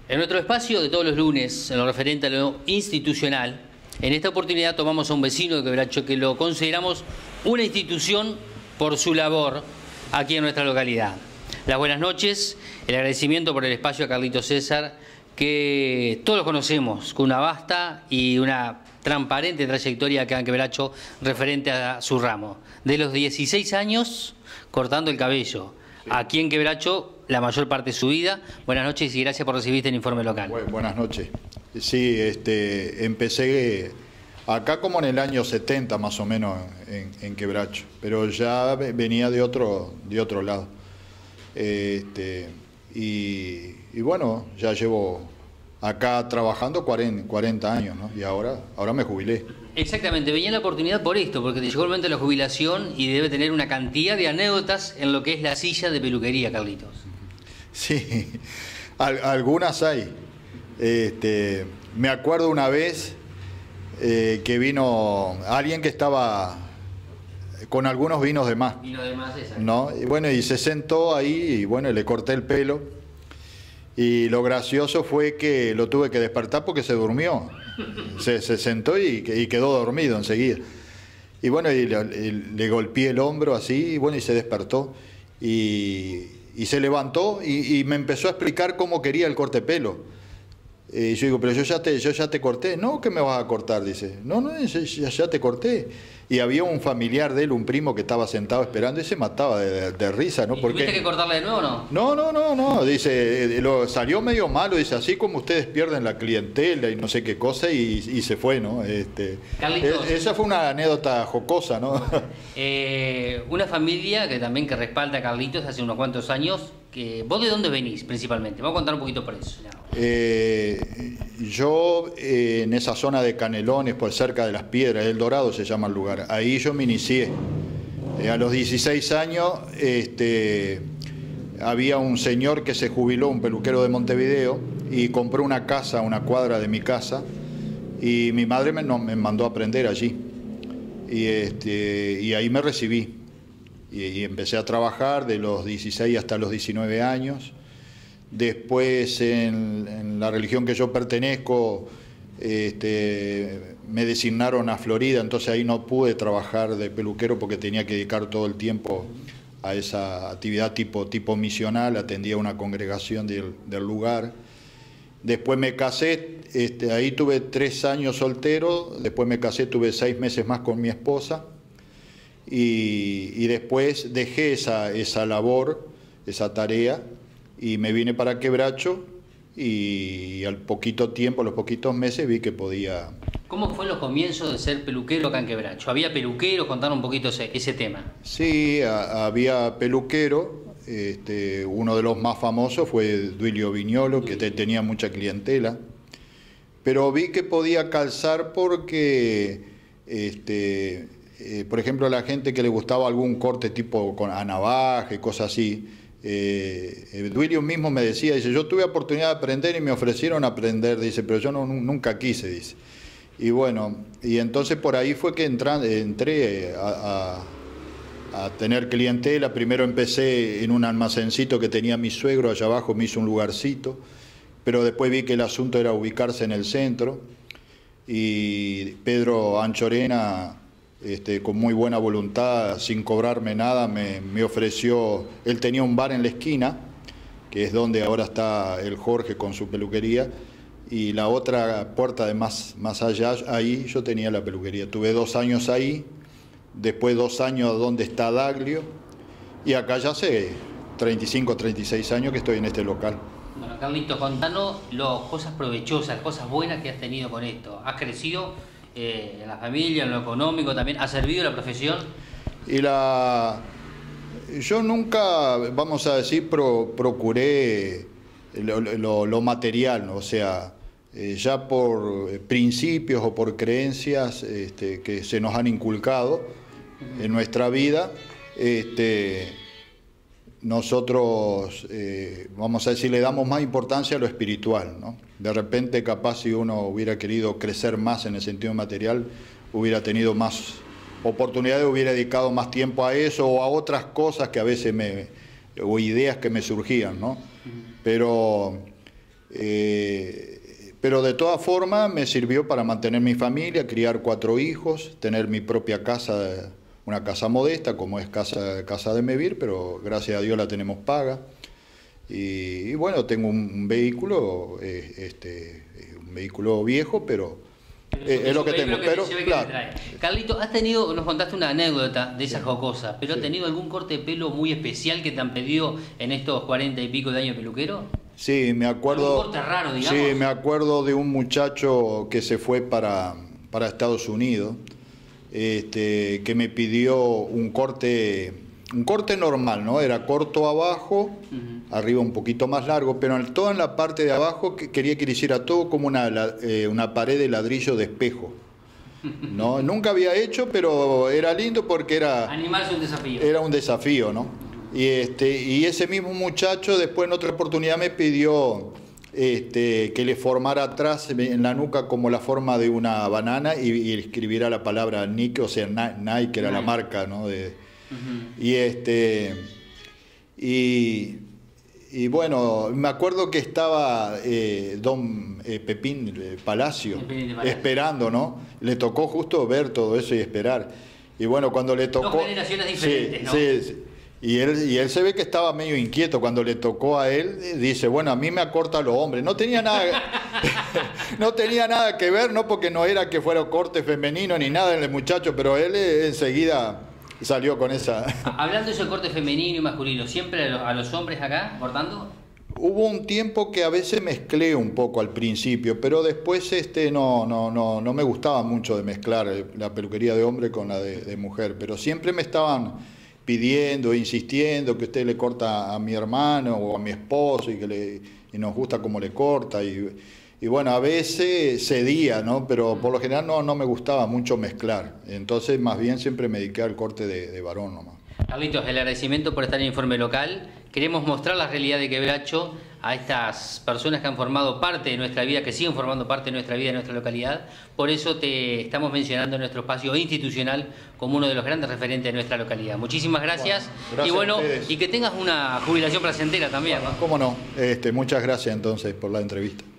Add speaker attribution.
Speaker 1: En nuestro espacio de todos los lunes, en lo referente a lo institucional, en esta oportunidad tomamos a un vecino de Quebracho que lo consideramos una institución por su labor aquí en nuestra localidad. Las buenas noches, el agradecimiento por el espacio a Carlitos César, que todos conocemos con una vasta y una transparente trayectoria acá en Quebracho referente a su ramo. De los 16 años cortando el cabello, sí. Aquí en Quebracho la mayor parte de su vida. Buenas noches y gracias por recibirte en Informe Local.
Speaker 2: Buenas noches. Sí, empecé acá como en el año 70 más o menos en Quebracho, pero ya venía de otro lado. Y bueno, ya llevo acá trabajando 40 años, ¿no? Y ahora me jubilé.
Speaker 1: Exactamente, venía la oportunidad por esto, porque te llegó el momento de la jubilación y debe tener una cantidad de anécdotas en lo que es la silla de peluquería, Carlitos.
Speaker 2: Sí, algunas hay. Me acuerdo una vez que vino alguien que estaba con algunos vinos de más.
Speaker 1: Vino de más, exacto.
Speaker 2: ¿No? Y bueno, y se sentó ahí y bueno, le corté el pelo. Y lo gracioso fue que lo tuve que despertar porque se durmió. Se sentó y quedó dormido enseguida. Y bueno, le golpeé el hombro así, y bueno, y se despertó. Y se levantó y me empezó a explicar cómo quería el corte de pelo. Y yo digo, pero yo ya te corté. No, ¿qué me vas a cortar? Dice, no, ya te corté. Y había un familiar de él, un primo que estaba sentado esperando y se mataba de risa, ¿no?
Speaker 1: ¿Y
Speaker 2: porque
Speaker 1: tuviste que cortarle de nuevo o no?
Speaker 2: No, dice, salió medio malo, dice, así como ustedes pierden la clientela y no sé qué cosa, y se fue, ¿no?
Speaker 1: Carlitos,
Speaker 2: esa fue una anécdota jocosa, ¿no?
Speaker 1: Una familia que también que respalda a Carlitos hace unos cuantos años. ¿Vos de dónde venís principalmente? Vamos a contar un poquito por eso.
Speaker 2: Yo en esa zona de Canelones, por cerca de Las Piedras, El Dorado se llama el lugar, ahí yo me inicié. A los 16 años había un señor que se jubiló, un peluquero de Montevideo, y compró una casa a una cuadra de mi casa, y mi madre me mandó a aprender allí, y ahí me recibí. Y empecé a trabajar de los 16 hasta los 19 años. Después, en la religión que yo pertenezco, me designaron a Florida, entonces ahí no pude trabajar de peluquero porque tenía que dedicar todo el tiempo a esa actividad tipo misional, atendía una congregación del lugar. Después me casé, ahí tuve 3 años soltero, después me casé, tuve 6 meses más con mi esposa. Y después dejé esa labor, esa tarea, y me vine para Quebracho, y al poquito tiempo, a los poquitos meses, vi que podía...
Speaker 1: ¿Cómo fue los comienzos de ser peluquero acá en Quebracho? ¿Había peluqueros? Contanos un poquito ese tema.
Speaker 2: Sí, había peluquero. Uno de los más famosos fue Duilio Viñolo, que tenía mucha clientela, pero vi que podía calzar porque... por ejemplo, a la gente que le gustaba algún corte tipo a navaja y cosas así, Duilio mismo me decía, dice, yo tuve oportunidad de aprender y me ofrecieron aprender, dice, pero yo nunca quise, dice. Y bueno, y entonces por ahí fue que entré a tener clientela. Primero empecé en un almacencito que tenía mi suegro, allá abajo me hizo un lugarcito, pero después vi que el asunto era ubicarse en el centro, y Pedro Anchorena... con muy buena voluntad, sin cobrarme nada, me ofreció, él tenía un bar en la esquina, que es donde ahora está el Jorge con su peluquería, y la otra puerta de más allá, ahí yo tenía la peluquería. Tuve 2 años ahí, después 2 años donde está Daglio, y acá ya hace 35, 36 años que estoy en este local.
Speaker 1: Bueno, Carlitos, contanos las cosas provechosas, las cosas buenas que has tenido con esto. ¿Has crecido en la familia, en lo económico también? ¿Ha servido la profesión?
Speaker 2: Yo nunca, vamos a decir, procuré lo material, ¿no? O sea, ya por principios o por creencias que se nos han inculcado en nuestra vida, nosotros, vamos a decir, le damos más importancia a lo espiritual, ¿no? De repente, capaz, si uno hubiera querido crecer más en el sentido material, hubiera tenido más oportunidades, hubiera dedicado más tiempo a eso o a otras cosas que a veces o ideas que me surgían, ¿no? Pero Pero de todas formas me sirvió para mantener mi familia, criar 4 hijos, tener mi propia casa, una casa modesta, como es casa de Mevir, pero gracias a Dios la tenemos paga. Y bueno, tengo un vehículo, un vehículo viejo, pero es lo que tengo. Pero, claro.
Speaker 1: Carlito, nos contaste una anécdota de esa jocosa, pero ¿has tenido algún corte de pelo muy especial que te han pedido en estos 40 y pico de años peluquero?
Speaker 2: Sí, me acuerdo.
Speaker 1: ¿Un corte raro, digamos?
Speaker 2: Sí, me acuerdo de un muchacho que se fue para Estados Unidos, que me pidió un corte normal, ¿no? Era corto abajo, arriba un poquito más largo, pero todo en la parte de abajo quería que le hiciera todo como una pared de ladrillo de espejo, ¿no? Nunca había hecho, pero era lindo porque era...
Speaker 1: Animarse un desafío.
Speaker 2: Era un desafío, ¿no? Y ese mismo muchacho después en otra oportunidad me pidió que le formara atrás en la nuca como la forma de una banana y escribiera la palabra Nike, o sea, Nike era la marca, ¿no? Y bueno, me acuerdo que estaba don Pepín Palacio esperando, ¿no? Le tocó justo ver todo eso y esperar. Y bueno, cuando le tocó...
Speaker 1: Dos generaciones diferentes,
Speaker 2: sí,
Speaker 1: ¿no?
Speaker 2: Sí. Y él se ve que estaba medio inquieto cuando le tocó a él. Dice, bueno, a mí me acorta los hombres. No tenía nada, no tenía nada que ver, no porque no era que fuera corte femenino ni nada en el muchacho, pero él enseguida salió con esa...
Speaker 1: Hablando de ese corte femenino y masculino, ¿siempre a los hombres acá cortando?
Speaker 2: Hubo un tiempo que a veces mezclé un poco al principio, pero después no me gustaba mucho de mezclar la peluquería de hombre con la de mujer, pero siempre me estaban pidiendo, insistiendo que usted le corta a mi hermano o a mi esposo y nos gusta cómo le corta y bueno, a veces cedía, ¿no? Pero por lo general no me gustaba mucho mezclar, entonces más bien siempre me dediqué al corte de varón nomás.
Speaker 1: Carlitos, el agradecimiento por estar en Informe Local. Queremos mostrar la realidad de Quebracho a estas personas que han formado parte de nuestra vida, que siguen formando parte de nuestra vida, de nuestra localidad. Por eso te estamos mencionando en nuestro espacio institucional como uno de los grandes referentes de nuestra localidad. Muchísimas gracias.
Speaker 2: Bueno, gracias
Speaker 1: y que tengas una jubilación placentera también, ¿no?
Speaker 2: Cómo no. Muchas gracias entonces por la entrevista.